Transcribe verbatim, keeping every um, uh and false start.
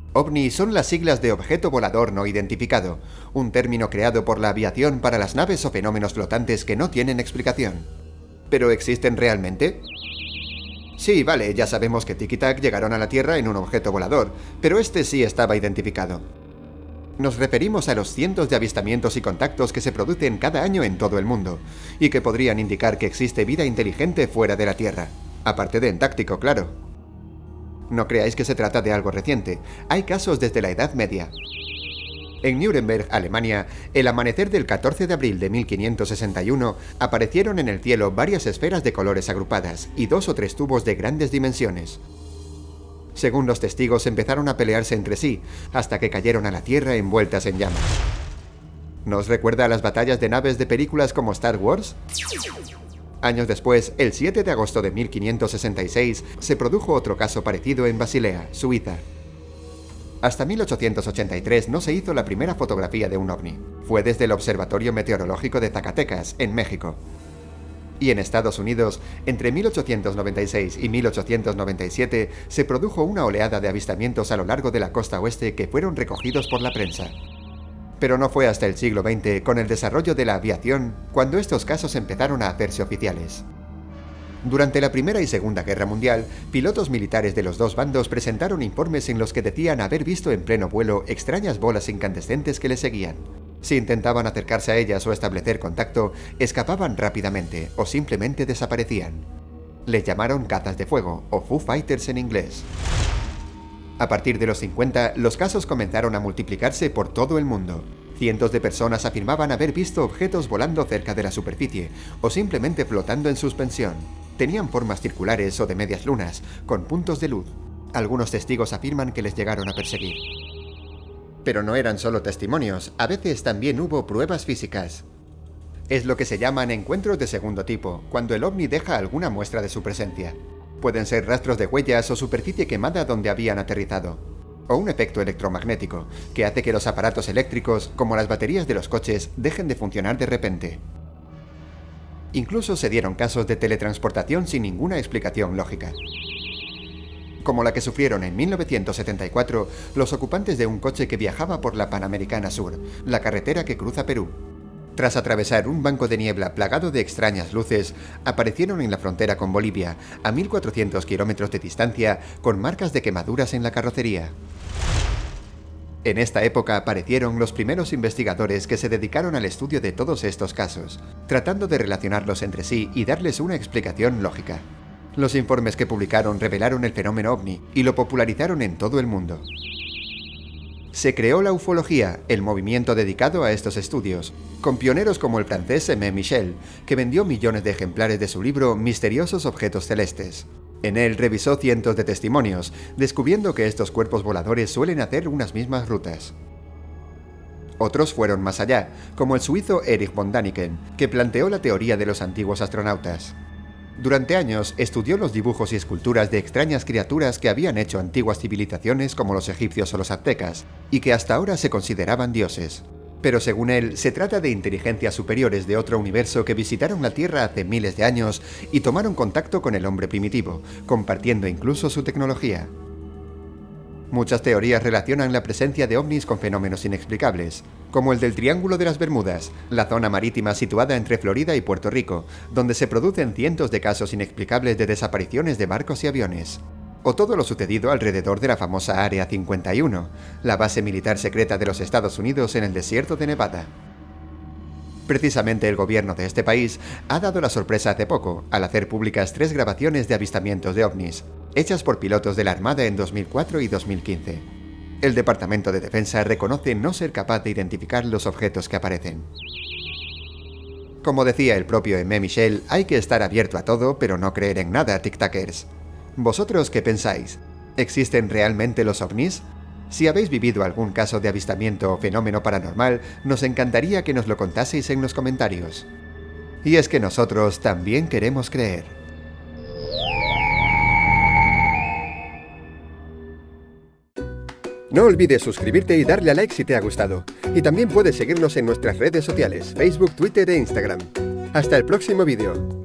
OVNI son las siglas de Objeto Volador No Identificado, un término creado por la aviación para las naves o fenómenos flotantes que no tienen explicación. ¿Pero existen realmente? Sí, vale, ya sabemos que Tic y Tac llegaron a la Tierra en un objeto volador, pero este sí estaba identificado. Nos referimos a los cientos de avistamientos y contactos que se producen cada año en todo el mundo, y que podrían indicar que existe vida inteligente fuera de la Tierra, aparte de Antáctico, claro. No creáis que se trata de algo reciente, hay casos desde la Edad Media. En Nuremberg, Alemania, el amanecer del catorce de abril de mil quinientos sesenta y uno, aparecieron en el cielo varias esferas de colores agrupadas y dos o tres tubos de grandes dimensiones. Según los testigos, empezaron a pelearse entre sí, hasta que cayeron a la Tierra envueltas en llamas. ¿No os recuerda a las batallas de naves de películas como Star Wars? Años después, el siete de agosto de mil quinientos sesenta y seis, se produjo otro caso parecido en Basilea, Suiza. Hasta mil ochocientos ochenta y tres no se hizo la primera fotografía de un ovni. Fue desde el Observatorio Meteorológico de Zacatecas, en México. Y en Estados Unidos, entre mil ochocientos noventa y seis y mil ochocientos noventa y siete, se produjo una oleada de avistamientos a lo largo de la costa oeste que fueron recogidos por la prensa. Pero no fue hasta el siglo veinte, con el desarrollo de la aviación, cuando estos casos empezaron a hacerse oficiales. Durante la Primera y Segunda Guerra Mundial, pilotos militares de los dos bandos presentaron informes en los que decían haber visto en pleno vuelo extrañas bolas incandescentes que les seguían. Si intentaban acercarse a ellas o establecer contacto, escapaban rápidamente o simplemente desaparecían. Les llamaron cazas de fuego, o Foo Fighters en inglés. A partir de los cincuenta, los casos comenzaron a multiplicarse por todo el mundo. Cientos de personas afirmaban haber visto objetos volando cerca de la superficie, o simplemente flotando en suspensión. Tenían formas circulares o de medias lunas, con puntos de luz. Algunos testigos afirman que les llegaron a perseguir. Pero no eran solo testimonios, a veces también hubo pruebas físicas. Es lo que se llaman encuentros de segundo tipo, cuando el ovni deja alguna muestra de su presencia. Pueden ser rastros de huellas o superficie quemada donde habían aterrizado. O un efecto electromagnético, que hace que los aparatos eléctricos, como las baterías de los coches, dejen de funcionar de repente. Incluso se dieron casos de teletransportación sin ninguna explicación lógica. Como la que sufrieron en mil novecientos setenta y cuatro los ocupantes de un coche que viajaba por la Panamericana Sur, la carretera que cruza Perú. Tras atravesar un banco de niebla plagado de extrañas luces, aparecieron en la frontera con Bolivia, a mil cuatrocientos kilómetros de distancia, con marcas de quemaduras en la carrocería. En esta época aparecieron los primeros investigadores que se dedicaron al estudio de todos estos casos, tratando de relacionarlos entre sí y darles una explicación lógica. Los informes que publicaron revelaron el fenómeno ovni y lo popularizaron en todo el mundo. Se creó la ufología, el movimiento dedicado a estos estudios, con pioneros como el francés Aimé Michel, que vendió millones de ejemplares de su libro Misteriosos Objetos Celestes. En él revisó cientos de testimonios, descubriendo que estos cuerpos voladores suelen hacer unas mismas rutas. Otros fueron más allá, como el suizo Erich von Däniken, que planteó la teoría de los antiguos astronautas. Durante años estudió los dibujos y esculturas de extrañas criaturas que habían hecho antiguas civilizaciones como los egipcios o los aztecas, y que hasta ahora se consideraban dioses. Pero según él, se trata de inteligencias superiores de otro universo que visitaron la Tierra hace miles de años y tomaron contacto con el hombre primitivo, compartiendo incluso su tecnología. Muchas teorías relacionan la presencia de ovnis con fenómenos inexplicables, como el del Triángulo de las Bermudas, la zona marítima situada entre Florida y Puerto Rico, donde se producen cientos de casos inexplicables de desapariciones de barcos y aviones. O todo lo sucedido alrededor de la famosa Área cincuenta y uno, la base militar secreta de los Estados Unidos en el desierto de Nevada. Precisamente el gobierno de este país ha dado la sorpresa hace poco al hacer públicas tres grabaciones de avistamientos de ovnis, hechas por pilotos de la Armada en dos mil cuatro y dos mil quince. El Departamento de Defensa reconoce no ser capaz de identificar los objetos que aparecen. Como decía el propio Aimé Michel, hay que estar abierto a todo, pero no creer en nada, tic-tackers. ¿Vosotros qué pensáis? ¿Existen realmente los ovnis? Si habéis vivido algún caso de avistamiento o fenómeno paranormal, nos encantaría que nos lo contaseis en los comentarios. Y es que nosotros también queremos creer. No olvides suscribirte y darle a like si te ha gustado. Y también puedes seguirnos en nuestras redes sociales, Facebook, Twitter e Instagram. Hasta el próximo vídeo.